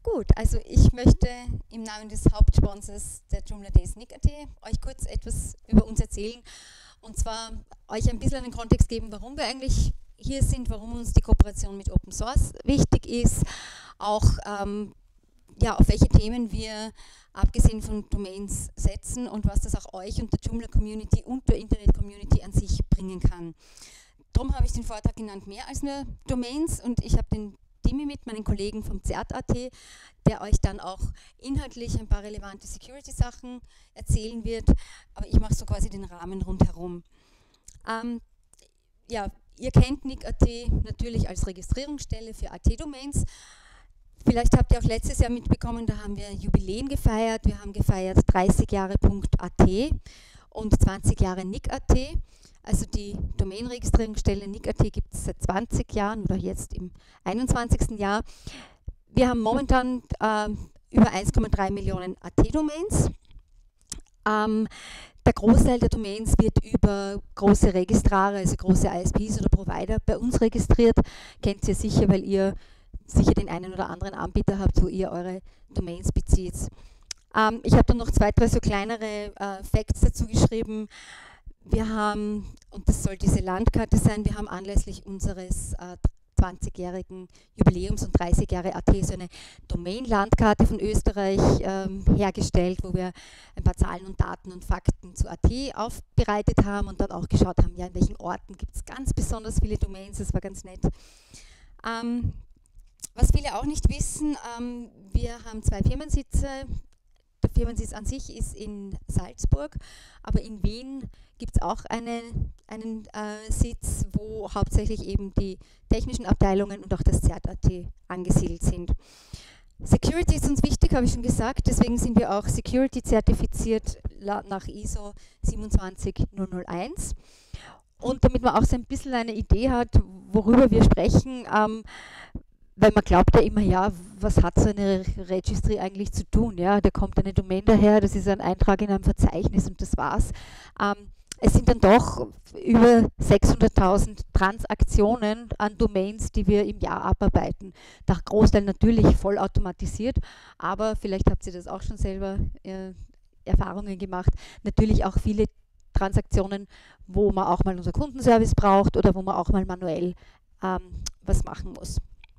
Gut, also ich möchte im Namen des Hauptsponsors der Joomla Days Nick.at euch kurz etwas über uns erzählen und zwar euch ein bisschen einen Kontext geben, warum wir eigentlich hier sind, warum uns die Kooperation mit Open Source wichtig ist, auch ja, auf welche Themen wir abgesehen von Domains setzen und was das auch euch und der Joomla Community und der Internet Community an sich bringen kann. Darum habe ich den Vortrag genannt, mehr als nur Domains, und ich habe den Dimi mit, meinen Kollegen vom CERT.at, der euch dann auch inhaltlich ein paar relevante Security-Sachen erzählen wird, aber ich mache so quasi den Rahmen rundherum. Ja, ihr kennt Nick.at natürlich als Registrierungsstelle für AT-Domains. Vielleicht habt ihr auch letztes Jahr mitbekommen, da haben wir Jubiläen gefeiert. Wir haben gefeiert 30 Jahre .at und 20 Jahre Nick.at. Also die Domain-Registrierungsstelle Nick.at gibt es seit 20 Jahren oder jetzt im 21. Jahr. Wir haben momentan über 1,3 Millionen AT-Domains. Der Großteil der Domains wird über große Registrare, also große ISPs oder Provider bei uns registriert. Kennt ihr sicher, weil ihr sicher den einen oder anderen Anbieter habt, wo ihr eure Domains bezieht. Ich habe dann noch 2, 3 so kleinere Facts dazu geschrieben. Wir haben, und das soll diese Landkarte sein, wir haben anlässlich unseres 20-jährigen Jubiläums und 30 Jahre AT so eine Domain-Landkarte von Österreich hergestellt, wo wir ein paar Zahlen und Daten und Fakten zu AT aufbereitet haben und dann auch geschaut haben, ja, in welchen Orten gibt es ganz besonders viele Domains, das war ganz nett. Was viele auch nicht wissen, wir haben 2 Firmensitze. Der Firmensitz an sich ist in Salzburg, aber in Wien gibt es auch einen Sitz, wo hauptsächlich eben die technischen Abteilungen und auch das CERT.at angesiedelt sind. Security ist uns wichtig, habe ich schon gesagt, deswegen sind wir auch Security-zertifiziert nach ISO 27001. Und damit man auch so ein bisschen eine Idee hat, worüber wir sprechen, weil man glaubt ja immer, ja, was hat so eine Registry eigentlich zu tun? Ja, da kommt eine Domain daher, das ist ein Eintrag in einem Verzeichnis und das war's. Es sind dann doch über 600.000 Transaktionen an Domains, die wir im Jahr abarbeiten. Der Großteil natürlich vollautomatisiert, aber vielleicht habt ihr das auch schon selber Erfahrungen gemacht. Natürlich auch viele Transaktionen, wo man auch mal unser Kundenservice braucht oder wo man auch mal manuell was machen muss.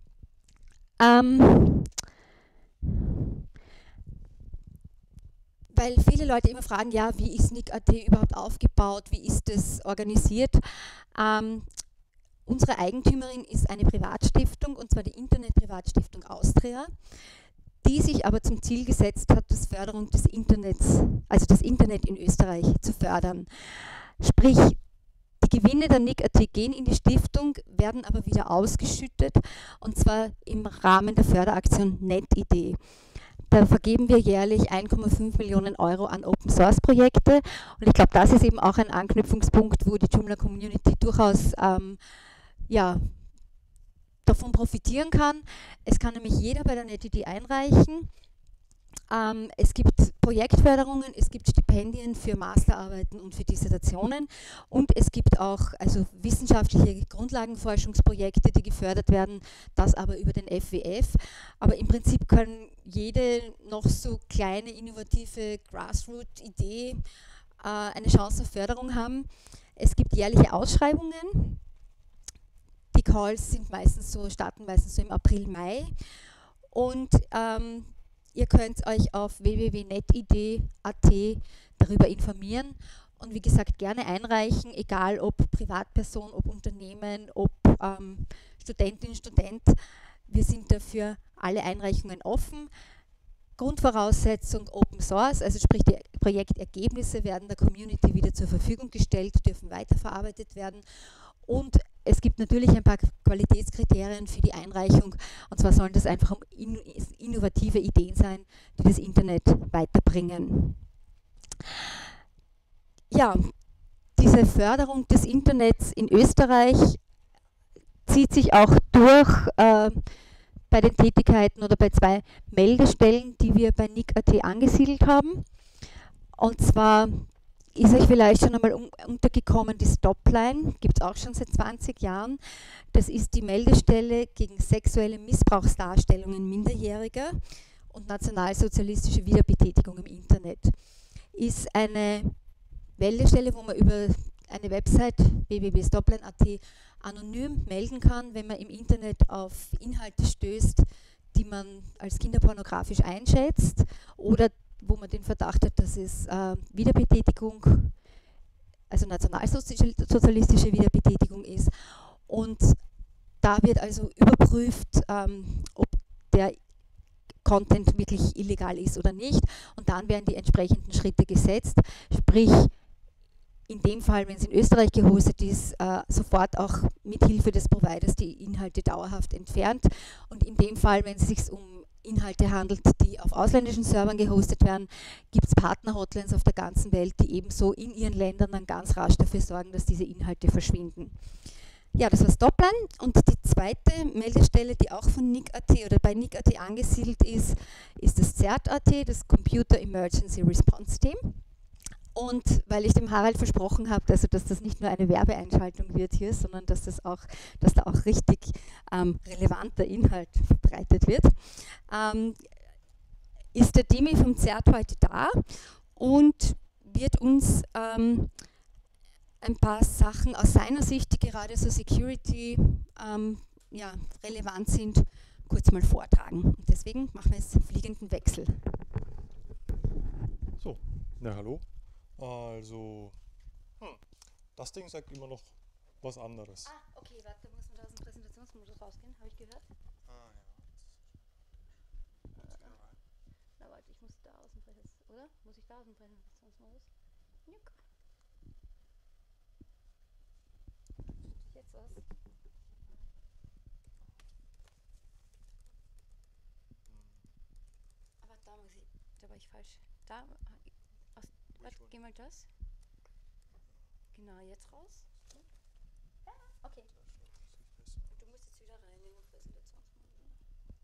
Weil viele Leute immer fragen, ja, wie ist Nick.at überhaupt aufgebaut, wie ist das organisiert? Unsere Eigentümerin ist eine Privatstiftung, und zwar die Internet-Privatstiftung Austria, die sich aber zum Ziel gesetzt hat, die Förderung des Internets, also das Internet in Österreich zu fördern. Sprich, die Gewinne der Nick.at gehen in die Stiftung, werden aber wieder ausgeschüttet, und zwar im Rahmen der Förderaktion NetID. Da vergeben wir jährlich 1,5 Millionen Euro an Open-Source-Projekte, und ich glaube, das ist eben auch ein Anknüpfungspunkt, wo die Joomla-Community durchaus ja, davon profitieren kann. Es kann nämlich jeder bei der NetID einreichen. Es gibt Projektförderungen, es gibt Stipendien für Masterarbeiten und für Dissertationen, und es gibt auch also wissenschaftliche Grundlagenforschungsprojekte, die gefördert werden, das aber über den FWF. Aber im Prinzip kann jede noch so kleine innovative Grassroot-Idee eine Chance auf Förderung haben. Es gibt jährliche Ausschreibungen. Die Calls sind starten meistens so im April, Mai, und ihr könnt euch auf www.netid.at darüber informieren und wie gesagt gerne einreichen, egal ob Privatperson, ob Unternehmen, ob Studentin, Student. Wir sind dafür alle Einreichungen offen. Grundvoraussetzung Open Source, also sprich die Projektergebnisse werden der Community wieder zur Verfügung gestellt, dürfen weiterverarbeitet werden, und es gibt natürlich ein paar Qualitätskriterien für die Einreichung, und zwar sollen das einfach innovative Ideen sein, die das Internet weiterbringen. Ja, diese Förderung des Internets in Österreich zieht sich auch durch bei den Tätigkeiten oder bei 2 Meldestellen, die wir bei Nick.at angesiedelt haben. Und zwar ist euch vielleicht schon einmal untergekommen, die Stopline, gibt es auch schon seit 20 Jahren. Das ist die Meldestelle gegen sexuelle Missbrauchsdarstellungen Minderjähriger und nationalsozialistische Wiederbetätigung im Internet. Ist eine Meldestelle, wo man über eine Website www.stopline.at anonym melden kann, wenn man im Internet auf Inhalte stößt, die man als kinderpornografisch einschätzt oder wo man den Verdacht hat, dass es Wiederbetätigung, also nationalsozialistische Wiederbetätigung ist. Und da wird also überprüft, ob der Content wirklich illegal ist oder nicht. Und dann werden die entsprechenden Schritte gesetzt. Sprich, in dem Fall, wenn es in Österreich gehostet ist, sofort auch mit Hilfe des Providers die Inhalte dauerhaft entfernt. Und in dem Fall, wenn es sich um Inhalte handelt, die auf ausländischen Servern gehostet werden, gibt es Partner-Hotlines auf der ganzen Welt, die ebenso in ihren Ländern dann ganz rasch dafür sorgen, dass diese Inhalte verschwinden. Ja, das war Stopline. Und die zweite Meldestelle, die auch von NIC.at oder bei NIC.at angesiedelt ist, ist das CERT.at, das Computer Emergency Response Team. Und weil ich dem Harald versprochen habe, also dass das nicht nur eine Werbeeinschaltung wird hier, sondern dass da auch richtig relevanter Inhalt verbreitet wird, ist der Dimi vom CERT heute da und wird uns ein paar Sachen aus seiner Sicht, die gerade so Security relevant sind, kurz mal vortragen. Und deswegen machen wir jetzt fliegenden Wechsel. So, ja hallo. Also, das Ding sagt immer noch was anderes. Ah, okay, warte, da muss man da aus dem Präsentationsmodus rausgehen, habe ich gehört? Ah, ja. Na warte, ich muss da aus dem Präsentationsmodus, oder? Muss ich da aus dem Präsentationsmodus? Juck. Jetzt aus. Aber da war ich falsch. Da, warte, geh mal das. Genau, jetzt raus. Ja, okay. Du musst jetzt wieder rein in den Präsentationsmodus.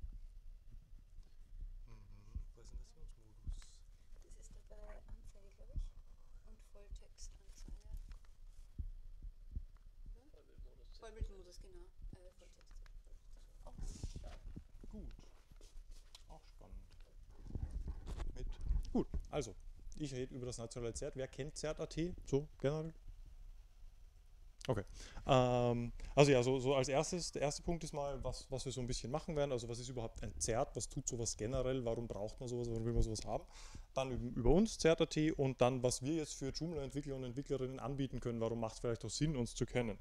Präsentationsmodus. Das ist dabei Anzeige, glaube ich. Und Volltextanzeige. Vollbildmodus, genau. Volltext. Gut. Auch spannend. Gut, also, ich rede über das nationale CERT. Wer kennt CERT.at? So, generell? Okay. Also ja, so als erstes, der erste Punkt ist mal, was wir so ein bisschen machen werden. Also was ist überhaupt ein CERT? Was tut sowas generell? Warum braucht man sowas? Warum will man sowas haben? Dann über uns, CERT.at, und dann, was wir jetzt für Joomla-Entwickler und Entwicklerinnen anbieten können. Warum macht es vielleicht auch Sinn, uns zu kennen?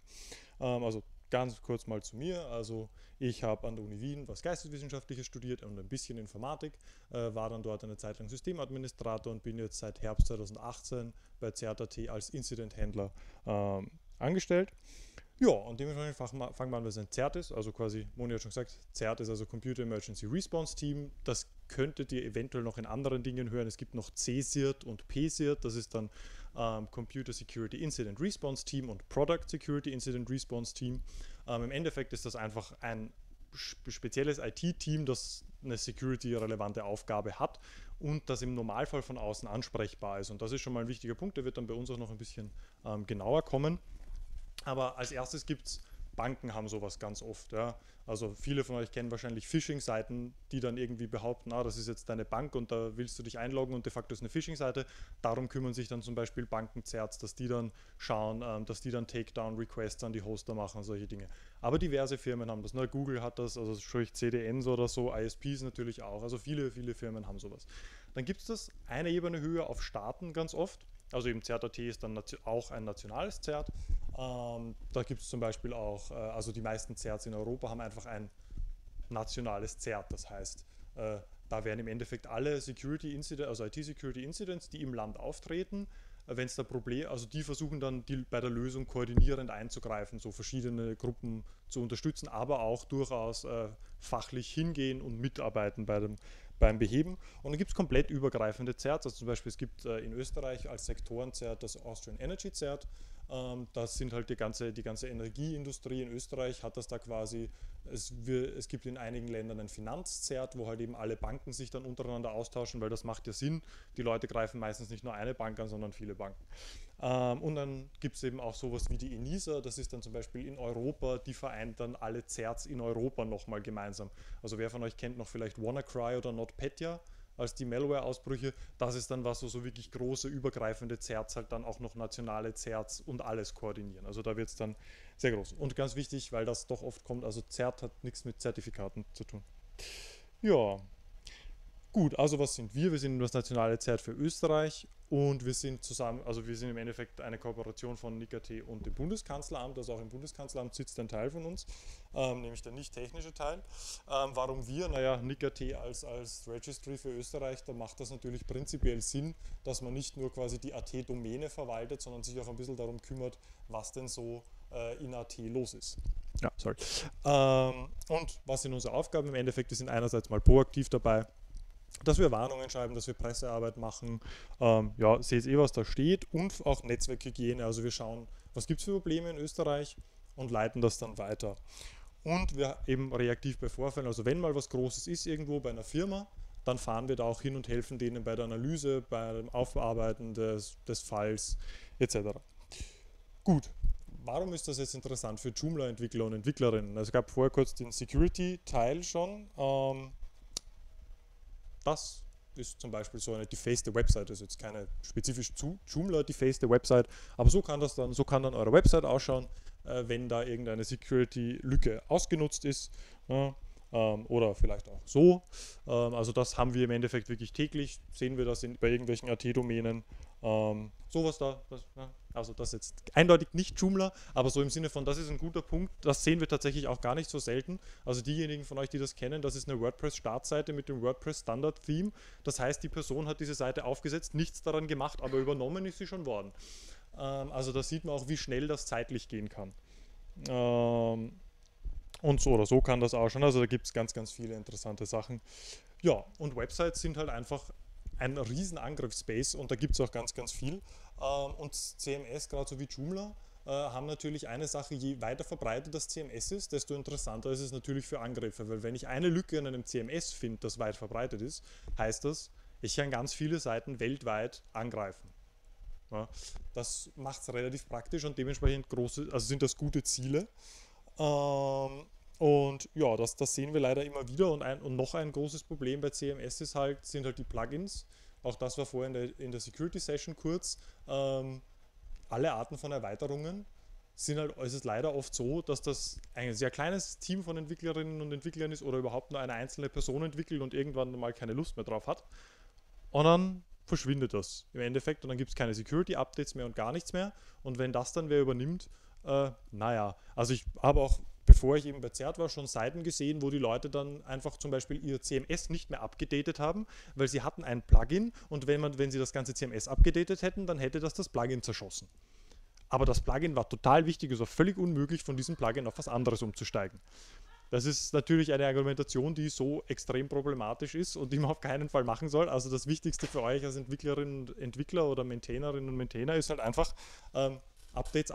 Also ganz kurz mal zu mir. Also ich habe an der Uni Wien was Geisteswissenschaftliches studiert und ein bisschen Informatik, war dann dort eine Zeit lang Systemadministrator und bin jetzt seit Herbst 2018 bei CERT.at als Incident-Händler angestellt. Ja, und dementsprechend fangen wir an, was ein CERT ist. Also quasi, Moni hat schon gesagt, CERT ist also Computer Emergency Response Team. Das könntet ihr eventuell noch in anderen Dingen hören. Es gibt noch CSIRT und PSIRT. Das ist dann Computer Security Incident Response Team und Product Security Incident Response Team. Im Endeffekt ist das einfach ein spezielles IT-Team, das eine security-relevante Aufgabe hat und das im Normalfall von außen ansprechbar ist. Und das ist schon mal ein wichtiger Punkt, der wird dann bei uns auch noch ein bisschen genauer kommen. Aber als erstes gibt es, Banken haben sowas ganz oft. Ja. Also viele von euch kennen wahrscheinlich Phishing-Seiten, die dann irgendwie behaupten, das ist jetzt deine Bank und da willst du dich einloggen und de facto ist eine Phishing-Seite. Darum kümmern sich dann zum Beispiel Banken-Zerts, dass die dann schauen, dass die dann Takedown-Requests an die Hoster machen und solche Dinge. Aber diverse Firmen haben das. Ne? Google hat das, also sprich CDNs oder so, ISPs natürlich auch. Also viele Firmen haben sowas. Dann gibt es das eine Ebene höher auf Staaten ganz oft. Also eben CERT.at ist dann auch ein nationales CERT. Da gibt es zum Beispiel auch, also die meisten CERTs in Europa haben einfach ein nationales CERT. Das heißt, da werden im Endeffekt alle Security Incidents, also IT-Security Incidents, die im Land auftreten, wenn es da Probleme, also die versuchen dann bei der Lösung koordinierend einzugreifen, so verschiedene Gruppen zu unterstützen, aber auch durchaus fachlich hingehen und mitarbeiten beim Beheben. Und dann gibt es komplett übergreifende CERTs, also zum Beispiel es gibt in Österreich als Sektoren-CERT das Austrian Energy CERT, Das sind halt die ganze Energieindustrie in Österreich hat das da quasi, es gibt in einigen Ländern ein Finanzzert, wo halt eben alle Banken sich dann untereinander austauschen, weil das macht ja Sinn. Die Leute greifen meistens nicht nur eine Bank an, sondern viele Banken. Und dann gibt es eben auch sowas wie die ENISA, das ist dann zum Beispiel in Europa, die vereint dann alle Zerts in Europa nochmal gemeinsam. Also wer von euch kennt noch vielleicht WannaCry oder NotPetya als die Malware-Ausbrüche, das ist dann was, wo so wirklich große, übergreifende Zerts halt dann auch noch nationale Zerts und alles koordinieren. Also da wird es dann sehr groß. Und ganz wichtig, weil das doch oft kommt, also Zert hat nichts mit Zertifikaten zu tun. Ja, gut, also was sind wir? Wir sind das nationale Zert für Österreich und wir sind zusammen, also wir sind im Endeffekt eine Kooperation von NIKAT und dem Bundeskanzleramt, also auch im Bundeskanzleramt sitzt ein Teil von uns, nämlich der nicht technische Teil. Warum wir? Naja, NIKAT als Registry für Österreich, da macht das natürlich prinzipiell Sinn, dass man nicht nur quasi die AT-Domäne verwaltet, sondern sich auch ein bisschen darum kümmert, was denn so in AT los ist. Ja, sorry. Und was sind unsere Aufgaben im Endeffekt? Wir sind einerseits mal proaktiv dabei, dass wir Warnungen schreiben, dass wir Pressearbeit machen, ja, seht was da steht und auch Netzwerkhygiene, also wir schauen, was gibt es für Probleme in Österreich und leiten das dann weiter. Und wir eben reaktiv bei Vorfällen, also wenn mal was Großes ist irgendwo bei einer Firma, dann fahren wir da auch hin und helfen denen bei der Analyse, beim Aufarbeiten des Falls etc. Gut, warum ist das jetzt interessant für Joomla-Entwickler und Entwicklerinnen? Also es gab vorher kurz den Security-Teil schon. Das ist zum Beispiel so eine defaced Website, das ist jetzt keine spezifisch zu Joomla defaced Website, aber so kann dann eure Website ausschauen, wenn da irgendeine Security-Lücke ausgenutzt ist. Ja, oder vielleicht auch so. Also das haben wir im Endeffekt wirklich täglich, sehen wir das bei irgendwelchen AT-Domänen. Sowas da, also das jetzt eindeutig nicht Joomla, aber so im Sinne von, das ist ein guter Punkt, das sehen wir tatsächlich auch gar nicht so selten. Also diejenigen von euch, die das kennen, das ist eine WordPress-Startseite mit dem WordPress-Standard-Theme. Das heißt, die Person hat diese Seite aufgesetzt, nichts daran gemacht, aber übernommen ist sie schon worden. Also da sieht man auch, wie schnell das zeitlich gehen kann. Und so oder so kann das auch schon. Also da gibt es ganz, ganz viele interessante Sachen. Ja, und Websites sind halt einfach ein riesen Angriffsspace und da gibt es auch ganz, ganz viel. Und CMS, gerade so wie Joomla, haben natürlich eine Sache, je weiter verbreitet das CMS ist, desto interessanter ist es natürlich für Angriffe, weil wenn ich eine Lücke in einem CMS finde, das weit verbreitet ist, heißt das, ich kann ganz viele Seiten weltweit angreifen. Ja, das macht es relativ praktisch und dementsprechend sind das gute Ziele. Und ja, das sehen wir leider immer wieder. Und noch ein großes Problem bei CMS sind halt die Plugins. Auch das war vorhin in der Security Session kurz. Alle Arten von Erweiterungen ist es leider oft so, dass das ein sehr kleines Team von Entwicklerinnen und Entwicklern ist oder überhaupt nur eine einzelne Person entwickelt und irgendwann mal keine Lust mehr drauf hat. Und dann verschwindet das im Endeffekt und dann gibt es keine Security-Updates mehr und gar nichts mehr. Und wenn das dann wer übernimmt, naja, also ich habe auch, bevor ich eben bei Zert war, schon Seiten gesehen, wo die Leute dann einfach zum Beispiel ihr CMS nicht mehr abgedatet haben, weil sie hatten ein Plugin und wenn sie das ganze CMS abgedatet hätten, dann hätte das Plugin zerschossen. Aber das Plugin war total wichtig, es war völlig unmöglich, von diesem Plugin auf was anderes umzusteigen. Das ist natürlich eine Argumentation, die so extrem problematisch ist und die man auf keinen Fall machen soll. Also das Wichtigste für euch als Entwicklerinnen und Entwickler oder Maintainerinnen und Maintainer ist halt einfach Updates.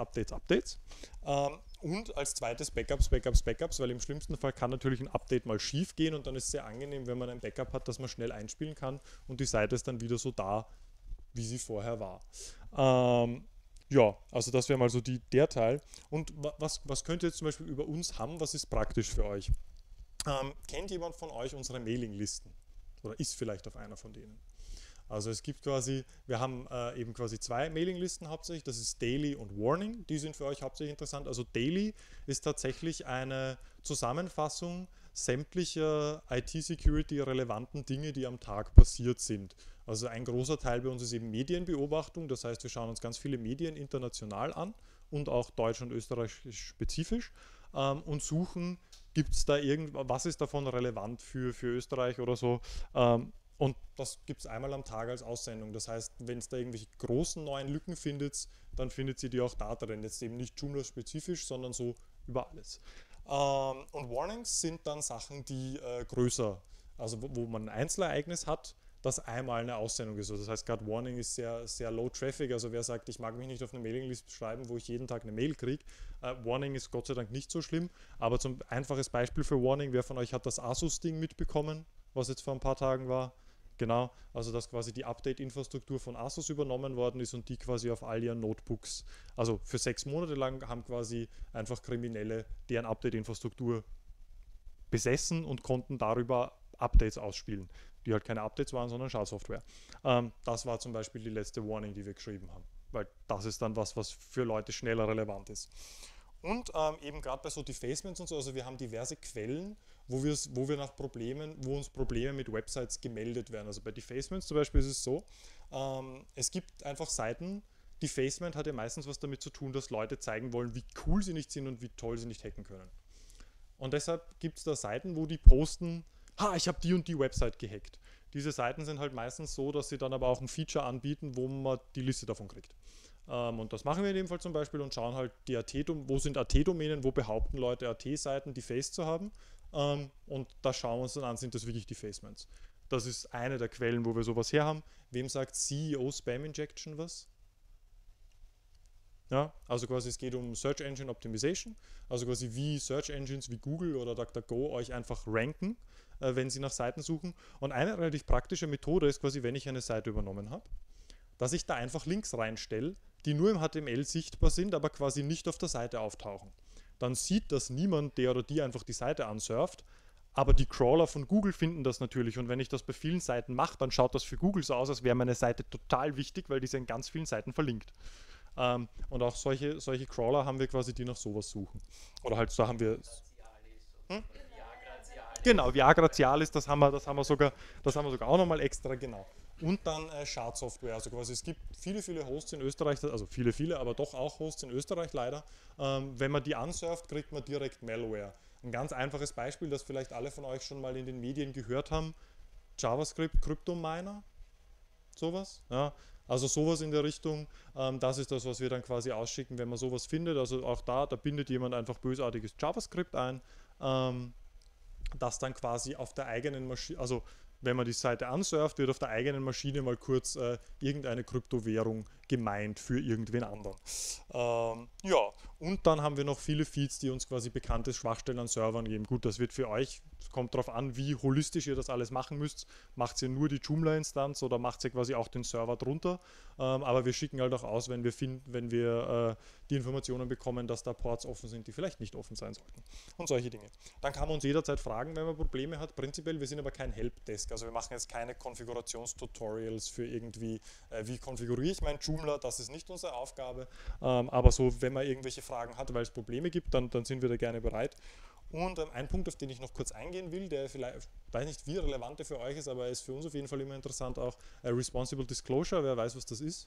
Und als zweites Backups, weil im schlimmsten Fall kann natürlich ein Update mal schief gehen und dann ist es sehr angenehm, wenn man ein Backup hat, das man schnell einspielen kann und die Seite ist dann wieder so da, wie sie vorher war. Ja, also das wäre mal so der Teil. Und was könnt ihr jetzt zum Beispiel über uns haben? Was ist praktisch für euch? Kennt jemand von euch unsere Mailinglisten? Oder ist vielleicht auf einer von denen? Also es gibt quasi, wir haben eben quasi zwei Mailinglisten hauptsächlich, das ist Daily und Warning, die sind für euch hauptsächlich interessant. Also Daily ist tatsächlich eine Zusammenfassung sämtlicher IT-Security-relevanten Dinge, die am Tag passiert sind. Also ein großer Teil bei uns ist eben Medienbeobachtung, das heißt, wir schauen uns ganz viele Medien international an und auch deutsch und österreichisch spezifisch und suchen, gibt es da was ist davon relevant für Österreich oder so. Und das gibt es einmal am Tag als Aussendung. Das heißt, wenn es da irgendwelche großen neuen Lücken findet, dann findet ihr die auch da drin. Jetzt eben nicht Joomla-spezifisch, sondern so über alles. Und Warnings sind dann Sachen, die größer, also wo man ein Einzelereignis hat, dass einmal eine Aussendung ist. Also das heißt, gerade Warning ist sehr, sehr low traffic. Also wer sagt, ich mag mich nicht auf eine Mailingliste schreiben, wo ich jeden Tag eine Mail kriege. Warning ist Gott sei Dank nicht so schlimm. Aber zum einfaches Beispiel für Warning, wer von euch hat das Asus-Ding mitbekommen, was jetzt vor ein paar Tagen war? Genau, also dass quasi die Update-Infrastruktur von Asus übernommen worden ist und die quasi auf all ihren Notebooks, also für 6 Monate lang haben quasi einfach Kriminelle deren Update-Infrastruktur besessen und konnten darüber Updates ausspielen, die halt keine Updates waren, sondern Schadsoftware. Das war zum Beispiel die letzte Warning, die wir geschrieben haben, weil das ist dann was für Leute schneller relevant ist. Und eben gerade bei so Defacements und so, also wir haben diverse Quellen, wo wir nach Problemen, wo uns Probleme mit Websites gemeldet werden. Also bei Defacements zum Beispiel ist es so, es gibt einfach Seiten, Defacement hat ja meistens was damit zu tun, dass Leute zeigen wollen, wie cool sie nicht sind und wie toll sie nicht hacken können. Und deshalb gibt es da Seiten, wo die posten, ich habe die und die Website gehackt. Diese Seiten sind halt meistens so, dass sie dann aber auch ein Feature anbieten, wo man die Liste davon kriegt. Und das machen wir in dem Fall zum Beispiel und schauen halt wo sind AT-Domänen, wo behaupten Leute AT-Seiten defaced zu haben. Und da schauen wir uns dann an, sind das wirklich Defacements. Das ist eine der Quellen, wo wir sowas her haben. Wem sagt CEO Spam Injection was? Ja, also quasi es geht um Search Engine Optimization, also quasi wie Search Engines wie Google oder DuckDuckGo euch einfach ranken, wenn sie nach Seiten suchen. Und eine relativ praktische Methode ist quasi, wenn ich eine Seite übernommen habe, dass ich da einfach Links reinstelle, die nur im HTML sichtbar sind, aber quasi nicht auf der Seite auftauchen. Dann sieht das niemand, der oder die einfach die Seite ansurft, aber die Crawler von Google finden das natürlich. Und wenn ich das bei vielen Seiten mache, dann schaut das für Google so aus, als wäre meine Seite total wichtig, weil die sind in ganz vielen Seiten verlinkt. Und auch solche Crawler haben wir quasi, die nach sowas suchen. Oder halt, da haben wir... Genau, Viagra Cialis, das haben wir sogar auch nochmal extra, genau. Und dann Schadsoftware, also quasi es gibt viele Hosts in Österreich, also viele, aber doch auch Hosts in Österreich leider. Wenn man die ansurft, kriegt man direkt Malware. Ein ganz einfaches Beispiel, das vielleicht alle von euch schon mal in den Medien gehört haben, JavaScript Kryptominer, sowas, ja. Also sowas in der Richtung, das ist das, was wir dann quasi ausschicken, wenn man sowas findet. Also auch da bindet jemand einfach bösartiges JavaScript ein, das dann quasi auf der eigenen Maschine, also wenn man die Seite ansurft, wird auf der eigenen Maschine mal kurz irgendeine Kryptowährung gemeint für irgendwen anderen. Ja, und dann haben wir noch viele Feeds, die uns quasi bekannte Schwachstellen an Servern geben. Gut, das wird für euch, kommt darauf an, wie holistisch ihr das alles machen müsst. Macht ihr nur die Joomla-Instanz oder macht ihr quasi auch den Server drunter? Aber wir schicken halt auch aus, wenn wir die Informationen bekommen, dass da Ports offen sind, die vielleicht nicht offen sein sollten. Und solche Dinge. Dann kann man uns jederzeit fragen, wenn man Probleme hat. Prinzipiell, wir sind aber kein Helpdesk. Also wir machen jetzt keine Konfigurationstutorials für irgendwie, wie konfiguriere ich mein Joomla, das ist nicht unsere Aufgabe. Aber so, wenn man irgendwelche Fragen hat, weil es Probleme gibt, dann sind wir da gerne bereit. Und ein Punkt, auf den ich noch kurz eingehen will, der vielleicht, weiß nicht, wie relevant der für euch ist, aber ist für uns auf jeden Fall immer interessant auch, Responsible Disclosure, wer weiß, was das ist?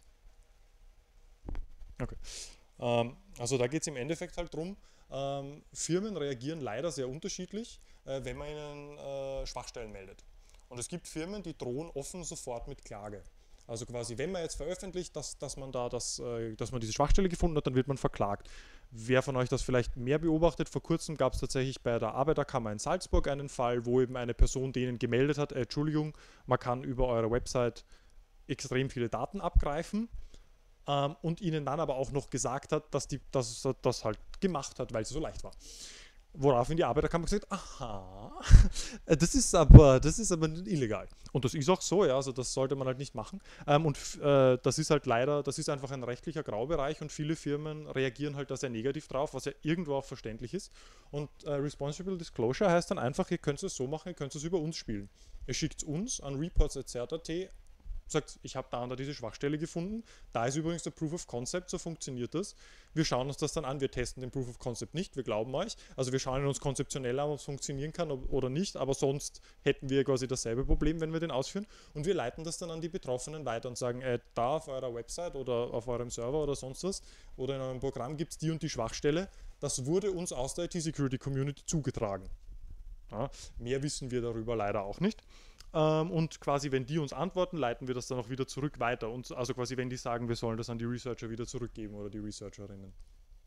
Okay. Also da geht es im Endeffekt halt drum, Firmen reagieren leider sehr unterschiedlich, wenn man ihnen Schwachstellen meldet. Und es gibt Firmen, die drohen offen sofort mit Klage. Also quasi, wenn man jetzt veröffentlicht, dass man diese Schwachstelle gefunden hat, dann wird man verklagt. Wer von euch das vielleicht mehr beobachtet, vor kurzem gab es tatsächlich bei der Arbeiterkammer in Salzburg einen Fall, wo eben eine Person denen gemeldet hat, Entschuldigung, man kann über eure Website extrem viele Daten abgreifen, und ihnen dann aber auch noch gesagt hat, dass er das halt gemacht hat, weil es so leicht war. Woraufhin die Arbeiterkammer gesagt hat, aha, das ist aber illegal. Und das ist auch so, ja, also das sollte man halt nicht machen. Das ist halt leider, das ist einfach ein rechtlicher Graubereich und viele Firmen reagieren halt da sehr negativ drauf, was ja irgendwo auch verständlich ist. Und Responsible Disclosure heißt dann einfach, ihr könnt es so machen, ihr könnt es über uns spielen. Ihr schickt es uns an reports@cert.at, sagt, ich habe da und da diese Schwachstelle gefunden. Da ist übrigens der Proof of Concept, so funktioniert das. Wir schauen uns das dann an, wir testen den Proof of Concept nicht, wir glauben euch. Also wir schauen uns konzeptionell an, ob es funktionieren kann oder nicht, aber sonst hätten wir quasi dasselbe Problem, wenn wir den ausführen. Und wir leiten das dann an die Betroffenen weiter und sagen, da auf eurer Website oder auf eurem Server oder sonst was oder in eurem Programm gibt es die und die Schwachstelle. Das wurde uns aus der IT-Security-Community zugetragen. Ja, mehr wissen wir darüber leider auch nicht. Und quasi, wenn die uns antworten, leiten wir das dann auch wieder zurück weiter. Und also quasi, wenn die sagen, wir sollen das an die Researcher wieder zurückgeben oder die Researcherinnen.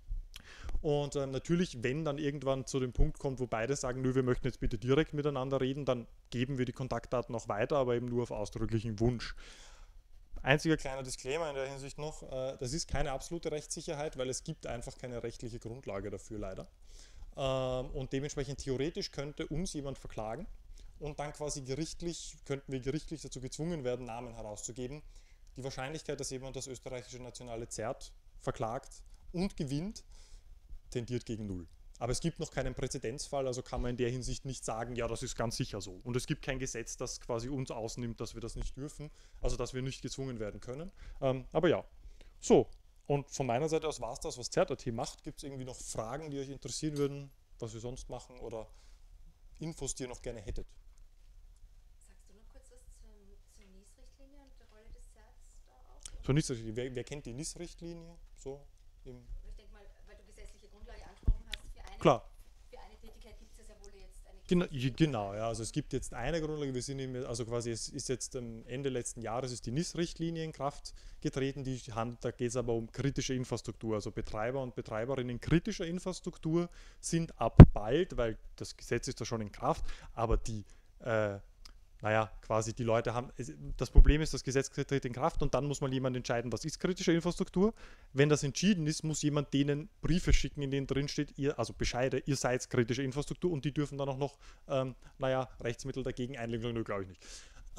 Und natürlich, wenn dann irgendwann zu dem Punkt kommt, wo beide sagen, nö, wir möchten jetzt bitte direkt miteinander reden, dann geben wir die Kontaktdaten auch weiter, aber eben nur auf ausdrücklichen Wunsch. Einziger kleiner Disclaimer in der Hinsicht noch, das ist keine absolute Rechtssicherheit, weil es gibt einfach keine rechtliche Grundlage dafür leider. Und dementsprechend theoretisch könnte uns jemand verklagen und dann quasi könnten wir gerichtlich dazu gezwungen werden, Namen herauszugeben. Die Wahrscheinlichkeit, dass jemand das österreichische nationale ZERT verklagt und gewinnt, tendiert gegen 0. Aber es gibt noch keinen Präzedenzfall, also kann man in der Hinsicht nicht sagen, ja, das ist ganz sicher so. Und es gibt kein Gesetz, das quasi uns ausnimmt, dass wir das nicht dürfen, also dass wir nicht gezwungen werden können. Aber ja, so. Und von meiner Seite aus war es das, was ZERT.at macht. Gibt es irgendwie noch Fragen, die euch interessieren würden, was wir sonst machen oder Infos, die ihr noch gerne hättet? Sagst du noch kurz was zur NIS-Richtlinie und der Rolle des ZERTs da auch? Zur NIS-Richtlinie. Wer kennt die NIS-Richtlinie? So im Ich denke mal, weil du gesetzliche Grundlage angesprochen hast, Klar. Für eine Tätigkeit gibt es ja wohl jetzt eine. Genau, ja, also es gibt jetzt eine Grundlage, wir sind also quasi, es ist jetzt am Ende letzten Jahres ist die NIS-Richtlinie in Kraft getreten, da geht es aber um kritische Infrastruktur, also Betreiber und Betreiberinnen kritischer Infrastruktur sind ab bald, weil das Gesetz ist da schon in Kraft, aber die quasi die Leute haben, das Problem ist, das Gesetz tritt in Kraft und dann muss mal jemand entscheiden, was ist kritische Infrastruktur. Wenn das entschieden ist, muss jemand denen Briefe schicken, in denen drin steht, also Bescheide, ihr seid kritische Infrastruktur und die dürfen dann auch noch, Rechtsmittel dagegen einlegen, glaube ich nicht.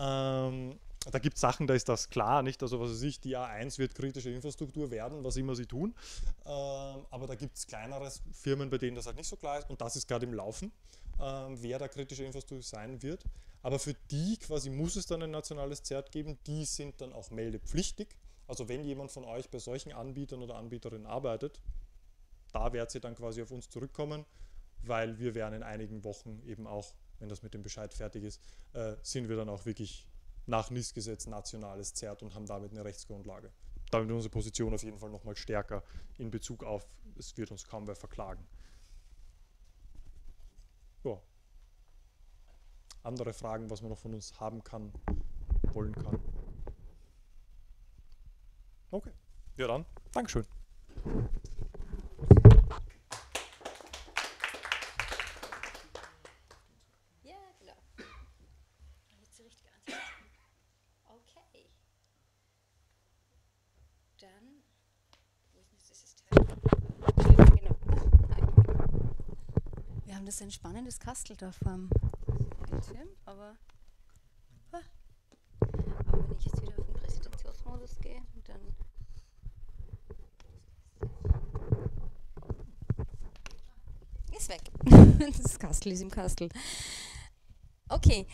Da gibt es Sachen, da ist das klar, nicht? Also was weiß ich, die A1 wird kritische Infrastruktur werden, was immer sie tun. Aber da gibt es kleinere Firmen, bei denen das halt nicht so klar ist und das ist gerade im Laufen, wer da kritische Infrastruktur sein wird. Aber für die quasi muss es dann ein nationales ZERT geben, die sind dann auch meldepflichtig. Also wenn jemand von euch bei solchen Anbietern oder Anbieterinnen arbeitet, da werdet ihr dann quasi auf uns zurückkommen, weil wir werden in einigen Wochen eben auch, wenn das mit dem Bescheid fertig ist, sind wir dann auch wirklich nach NIS-Gesetz nationales ZERT und haben damit eine Rechtsgrundlage. Damit unsere Position auf jeden Fall nochmal stärker in Bezug auf, es wird uns kaum wer verklagen. Ja. Andere Fragen, was man noch von uns haben kann, wollen kann. Okay, ja dann, Dankeschön. Ja, genau. Jetzt die richtige Antwort. Okay. Dann, wo ist jetzt dieses Teil? Genau. Wir haben das ein spannendes Kastel da vorm Bildschirm, aber wenn ich jetzt wieder auf den Präsentationsmodus gehe, dann ist weg. Das Kastel ist im Kastel. Okay,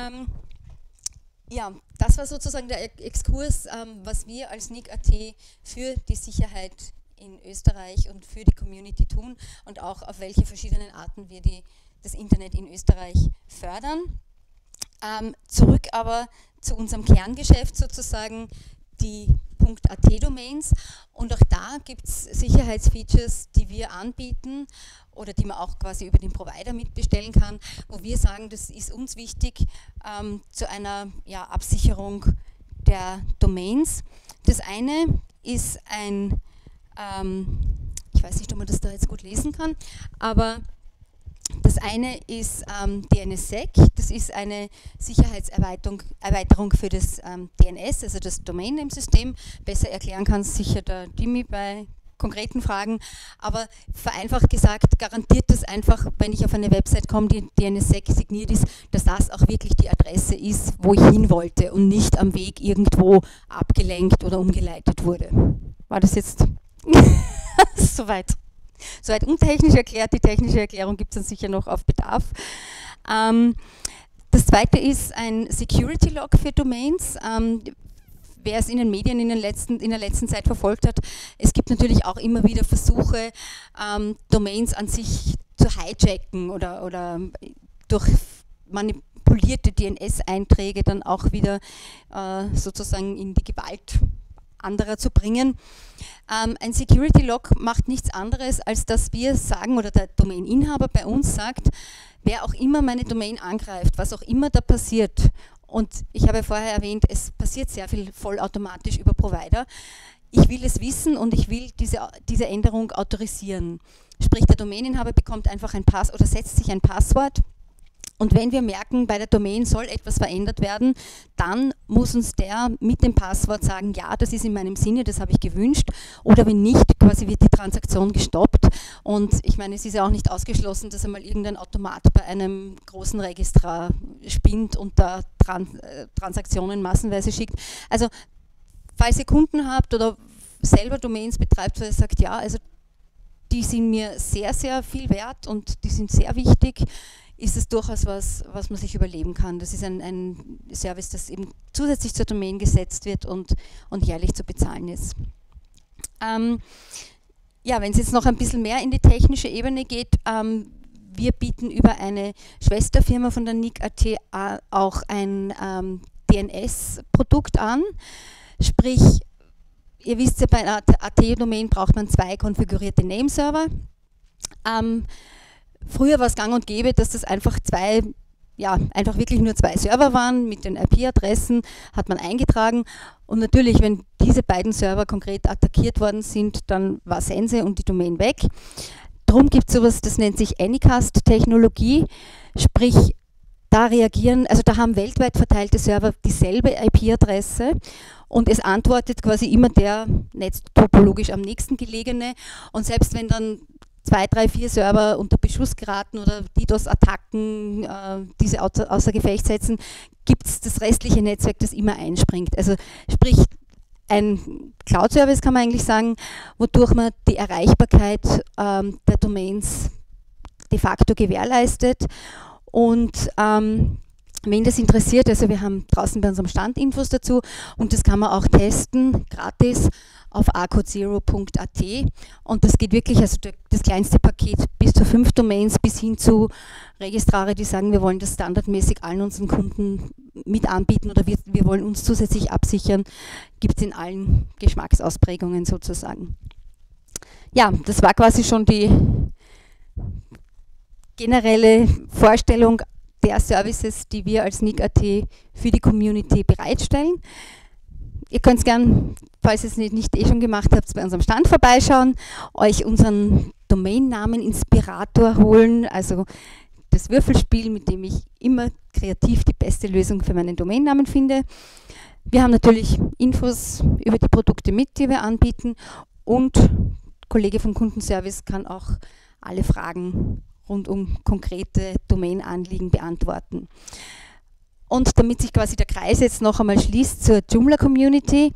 ja, das war sozusagen der Exkurs, was wir als NIC.at für die Sicherheit in Österreich und für die Community tun und auch auf welche verschiedenen Arten wir das Internet in Österreich fördern. Zurück aber zu unserem Kerngeschäft sozusagen, die .at-Domains, und auch da gibt es Sicherheitsfeatures, die wir anbieten oder die man auch quasi über den Provider mitbestellen kann, wo wir sagen, das ist uns wichtig zu einer Absicherung der Domains. Das eine ist ein, ich weiß nicht, ob man das da jetzt gut lesen kann, aber das eine ist DNSSEC, das ist eine Sicherheitserweiterung für das DNS, also das Domain-Name-System. Besser erklären kann es sicher der Dimi bei konkreten Fragen, aber vereinfacht gesagt garantiert das einfach, wenn ich auf eine Website komme, die DNSSEC signiert ist, dass das auch wirklich die Adresse ist, wo ich hin wollte und nicht am Weg irgendwo abgelenkt oder umgeleitet wurde. War das jetzt soweit? Soweit untechnisch erklärt, die technische Erklärung gibt es dann sicher noch auf Bedarf. Das zweite ist ein Security Log für Domains. Wer es in den Medien in der letzten Zeit verfolgt hat, es gibt natürlich auch immer wieder Versuche, Domains an sich zu hijacken oder durch manipulierte DNS-Einträge dann auch wieder sozusagen in die Gewalt anderer zu bringen. Ein Security Log macht nichts anderes, als dass wir sagen, oder der Domaininhaber bei uns sagt, wer auch immer meine Domain angreift, was auch immer da passiert, und ich habe vorher erwähnt, es passiert sehr viel vollautomatisch über Provider, ich will es wissen und ich will diese Änderung autorisieren. Sprich, der Domaininhaber bekommt einfach ein Passwort oder setzt sich ein Passwort. Und wenn wir merken, bei der Domain soll etwas verändert werden, dann muss uns der mit dem Passwort sagen, ja, das ist in meinem Sinne, das habe ich gewünscht. Oder wenn nicht, quasi wird die Transaktion gestoppt. Und ich meine, es ist ja auch nicht ausgeschlossen, dass einmal irgendein Automat bei einem großen Registrar spinnt und da Transaktionen massenweise schickt. Also, falls ihr Kunden habt oder selber Domains betreibt, wo ihr sagt, ja, also die sind mir sehr, sehr viel wert und die sind sehr wichtig, ist es durchaus was man sich überleben kann. Das ist ein Service, das eben zusätzlich zur Domain gesetzt wird und jährlich zu bezahlen ist. Ja, wenn es jetzt noch ein bisschen mehr in die technische Ebene geht, wir bieten über eine Schwesterfirma von der NIC.at auch ein DNS-Produkt an. Sprich, ihr wisst ja, bei einer AT-Domain braucht man 2 konfigurierte Nameserver. Früher war es gang und gäbe, dass das einfach einfach wirklich nur 2 Server waren mit den IP-Adressen, hat man eingetragen. Und natürlich, wenn diese beiden Server konkret attackiert worden sind, dann war Sense und die Domain weg. Darum gibt es sowas, das nennt sich Anycast-Technologie, sprich, da haben weltweit verteilte Server dieselbe IP-Adresse und es antwortet quasi immer der netztopologisch am nächsten gelegene. Und selbst wenn dann 2, 3, 4 Server unter Beschuss geraten oder DDoS-Attacken diese außer Gefecht setzen, gibt es das restliche Netzwerk, das immer einspringt. Also sprich, ein Cloud-Service kann man eigentlich sagen, wodurch man die Erreichbarkeit der Domains de facto gewährleistet. Und wen das interessiert, also wir haben draußen bei unserem Stand Infos dazu und das kann man auch testen, gratis, auf acodezero.at und das geht wirklich, also das kleinste Paket bis zu 5 Domains bis hin zu Registrare, die sagen, wir wollen das standardmäßig allen unseren Kunden mit anbieten oder wir wollen uns zusätzlich absichern, gibt es in allen Geschmacksausprägungen sozusagen. Ja, das war quasi schon die generelle Vorstellung der Services, die wir als NIC.at für die Community bereitstellen. Ihr könnt gern, falls ihr es nicht schon gemacht habt, bei unserem Stand vorbeischauen, euch unseren Domainnamen Inspirator holen, also das Würfelspiel, mit dem ich immer kreativ die beste Lösung für meinen Domainnamen finde. Wir haben natürlich Infos über die Produkte mit, die wir anbieten und ein Kollege vom Kundenservice kann auch alle Fragen rund um konkrete Domain-Anliegen beantworten. Und damit sich quasi der Kreis jetzt noch einmal schließt zur Joomla-Community,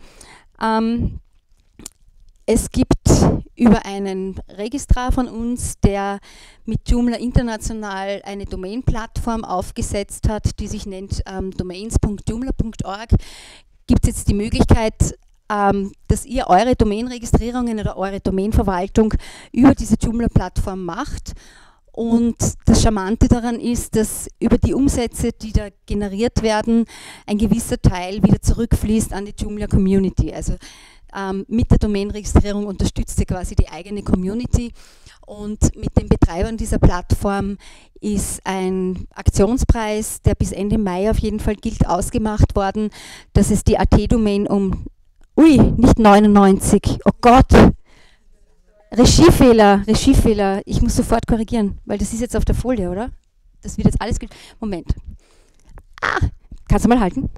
es gibt über einen Registrar von uns, der mit Joomla international eine Domain-Plattform aufgesetzt hat, die sich nennt domains.joomla.org, gibt es jetzt die Möglichkeit, dass ihr eure Domain-Registrierungen oder eure Domain-Verwaltung über diese Joomla-Plattform macht. Und das Charmante daran ist, dass über die Umsätze, die da generiert werden, ein gewisser Teil wieder zurückfließt an die Joomla Community. Also mit der Domain-Registrierung unterstützt ihr quasi die eigene Community. Und mit den Betreibern dieser Plattform ist ein Aktionspreis, der bis Ende Mai auf jeden Fall gilt, ausgemacht worden. Das ist die AT-Domain nicht 99, oh Gott! Regiefehler, ich muss sofort korrigieren, weil das ist jetzt auf der Folie, oder? Das wird jetzt alles... Moment. Kannst du mal halten?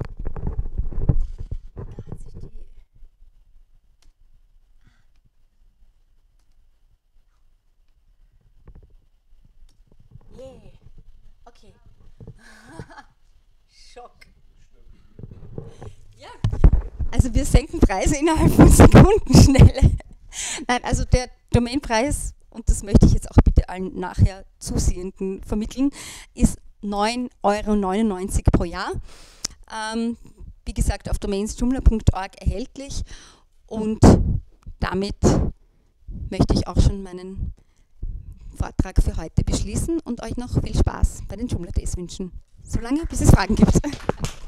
Okay. Schock. Ja. Also wir senken Preise innerhalb von Sekundenschnelle. Nein, also der Domainpreis, und das möchte ich jetzt auch bitte allen nachher Zusehenden vermitteln, ist 9,99 € pro Jahr. Wie gesagt, auf domains.joomla.org erhältlich und damit möchte ich auch schon meinen Vortrag für heute beschließen und euch noch viel Spaß bei den Joomla Days wünschen. Solange, bis es Fragen gibt.